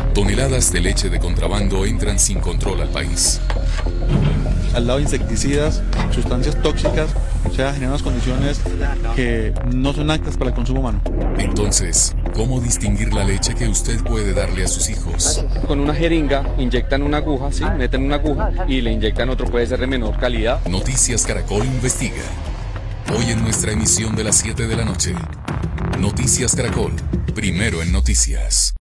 Toneladas de leche de contrabando entran sin control al país. Al lado de insecticidas, sustancias tóxicas, o sea, generan unas condiciones que no son aptas para el consumo humano. Entonces, ¿cómo distinguir la leche que usted puede darle a sus hijos? Con una jeringa inyectan una aguja, ¿sí? Meten una aguja y le inyectan otro, puede ser de menor calidad. Noticias Caracol investiga. Hoy en nuestra emisión de las 7 de la noche. Noticias Caracol, primero en noticias.